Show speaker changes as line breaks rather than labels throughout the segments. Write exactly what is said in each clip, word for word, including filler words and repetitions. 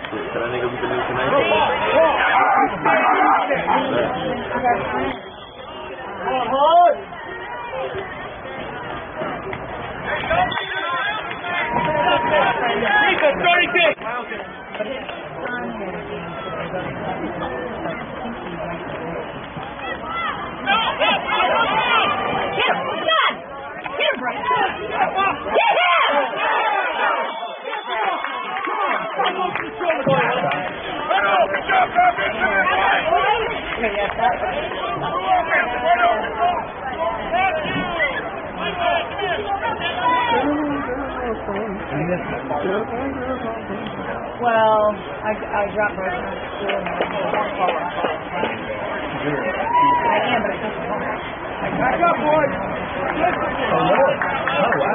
Shit, can that nigga be the new tonight?
Well, I, I dropped her from school and I I am, but I took her home. Back up, boys!
Oh, Lord. Oh, wow.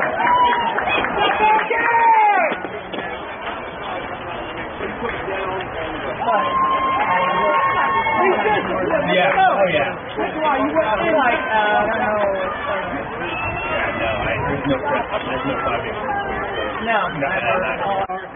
Yeah, oh, yeah.
I feel like, uh, I don't know.
Yeah, no, I, there's no prep. There's no five days.
No,
No, no, no, no.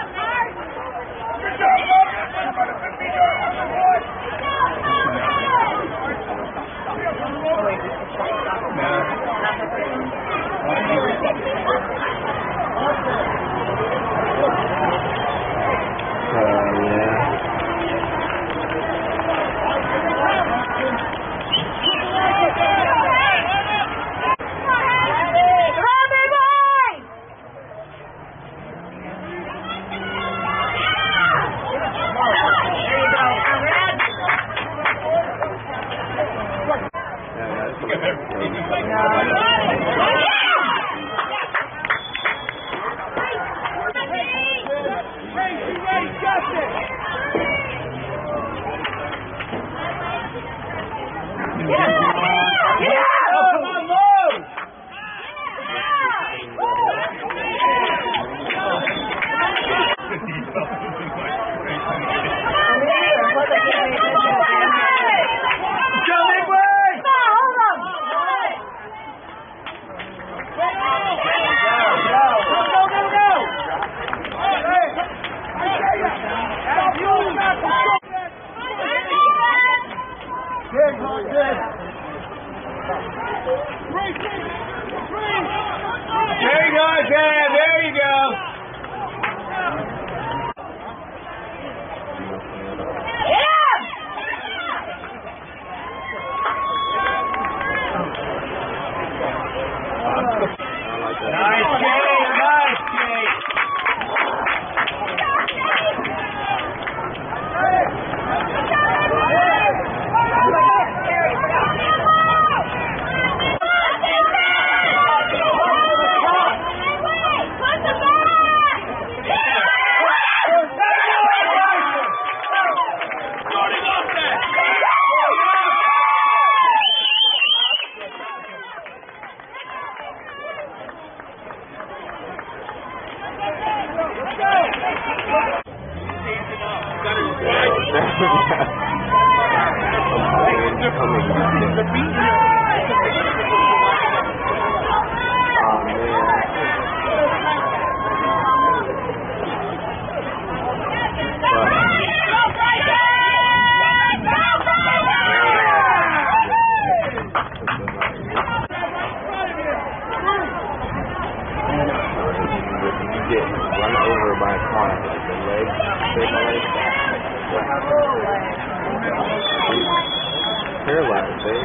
Paralyzed, babe.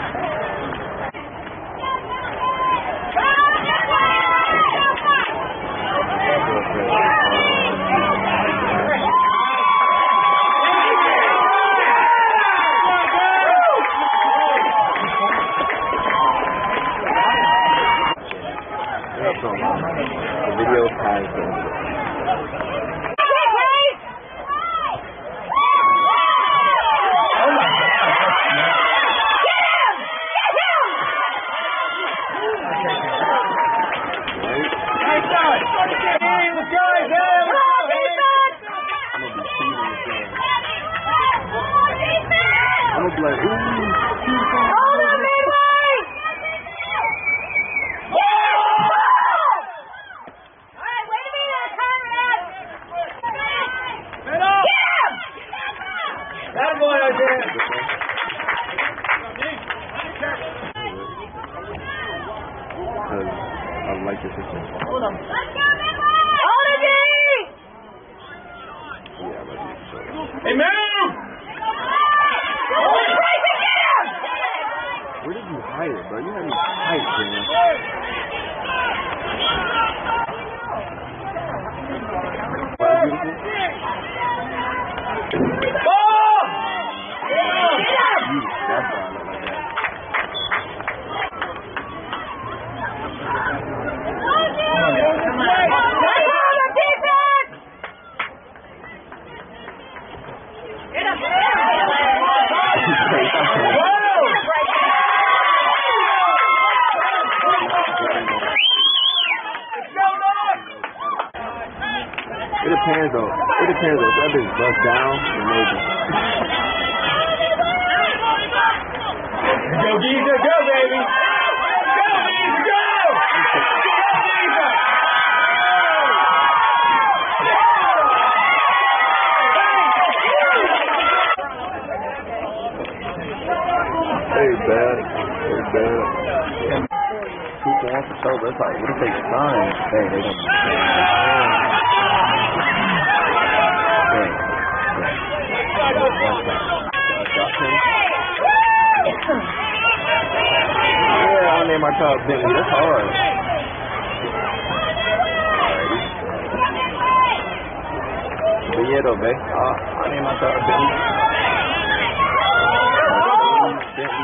The video has been It depends though. It depends though. If that bitch bust down, then maybe.
Go, Giza, go, baby! Go, Giza, go! Go, Giza!
Hey, bad. Hey, bad. Two for one for sure, but it's like, what if they sign? Hey, they gonna be yeah, I named my child Bentley. That's hard. Alrighty. But yeah, though, babe. Uh, I named my child Bentley. Bentley.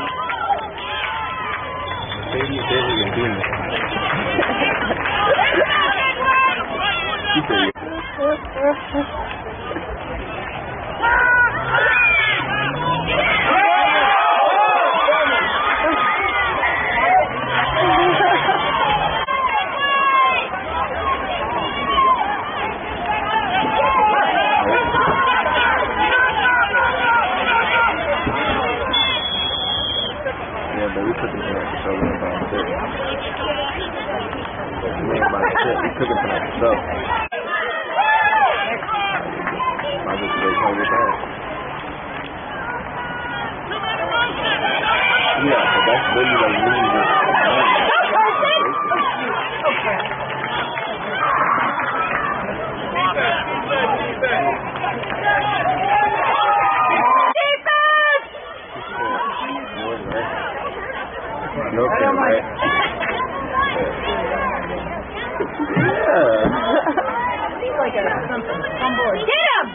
Mercedes, Bentley, and Beamer. She said, yeah, but we took it tonight for sure. We ain't about to We ain't about to We took it tonight for sure. I just wait till we back. Yeah, but that's really like really just no kidding, right? Yeah.
He's like a something. On board. Get him!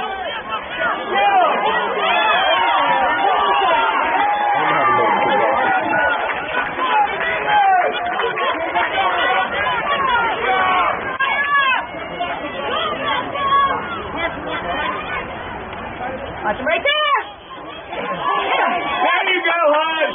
Watch him right there!
There you go, hon!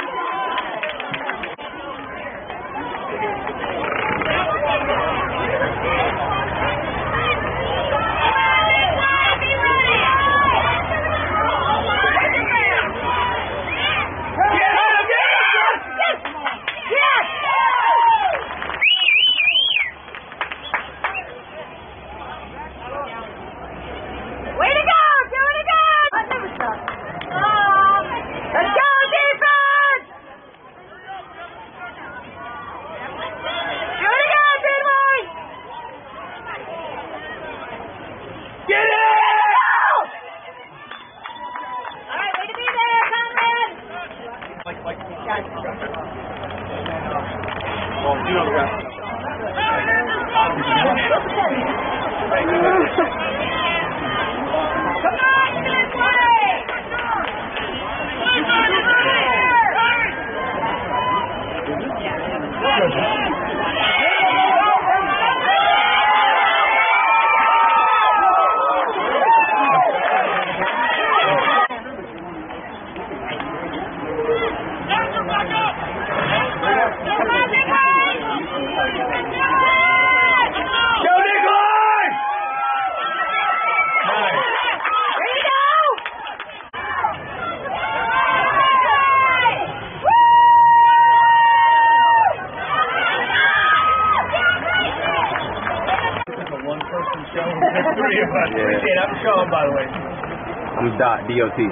By the way,
I'm Dot, D O T.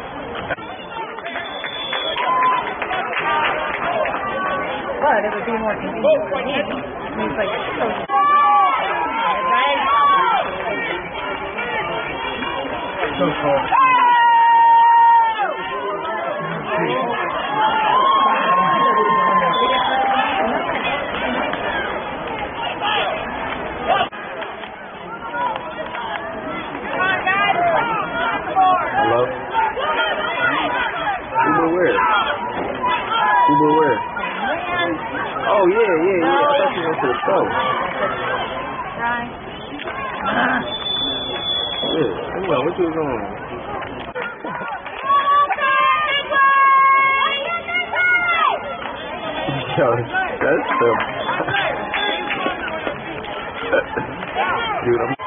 But it would be more convenient for me. He's like, so
so cool.
Oh, yeah, yeah, yeah. I thought you went to the store.
Right.
Yeah. Anyway, what you was on? Yo, that's the... Dude, I'm...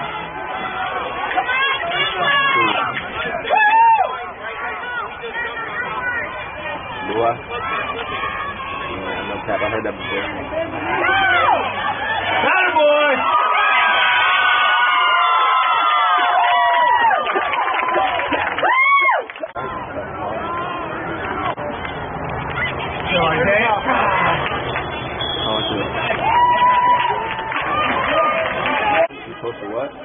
Do I? Yeah, no cap. I heard that before.
Got it, boy! You like that?
I want you. You supposed to what?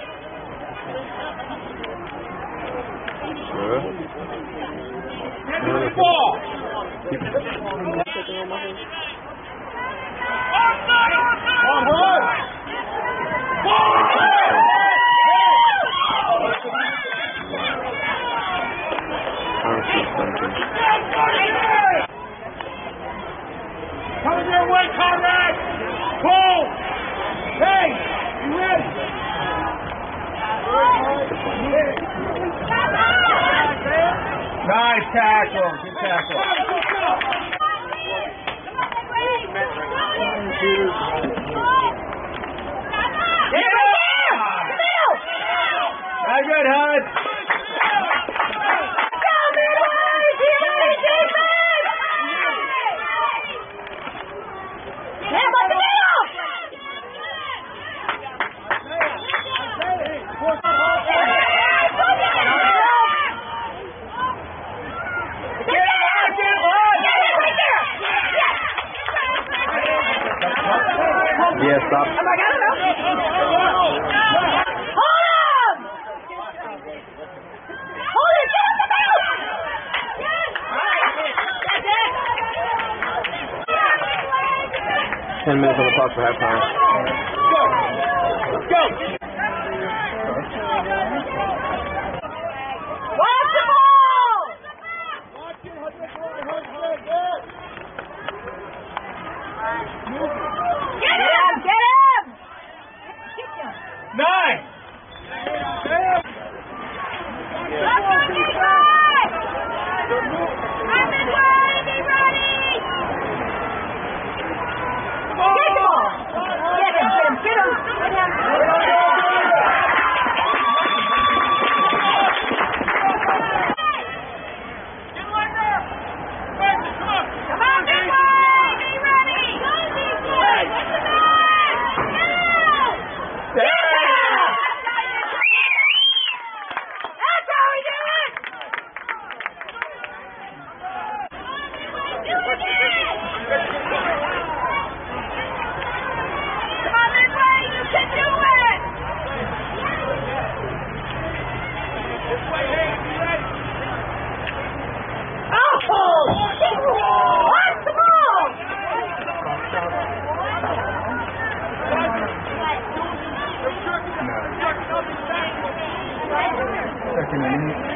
Sure.
Get to the ball! On hold! Coming your way, Conrad! Pull! Hey! You ready? Nice tackle. Good tackle. Very good, Hud.
Yeah, stop.
Oh my God, no. Hold on! Hold it down the middle!
Ten minutes on the clock for halftime.
Let's go!
Watch the ball! Get him! Get him! Kick him!
Nine! Second inning.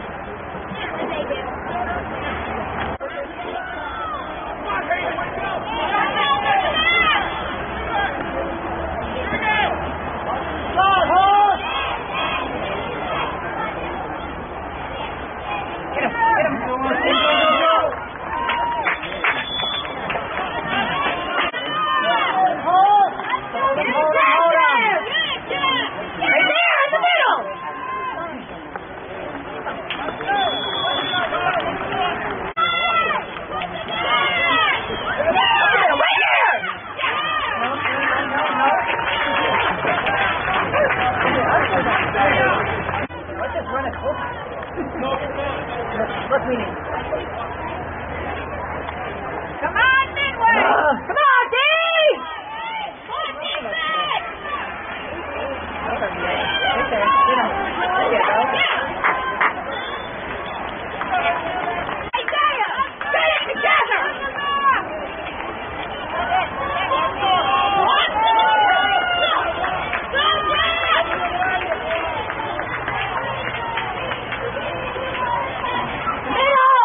Come on, Midway! Come on, Dave! Isaiah! Get it together! Middle!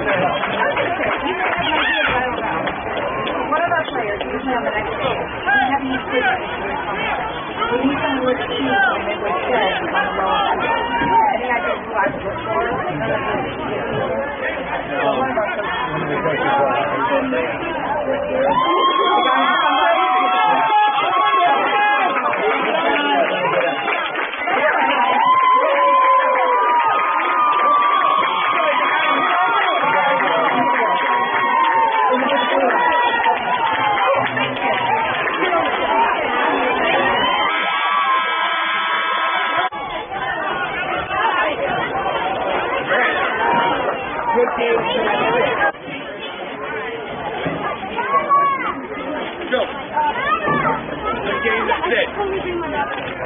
One of our players usually on the next game. We have used this we need someone with two when they would shed on the lower end. I think I did watch it before. So one of our
Good team. Go. Good game, that's it.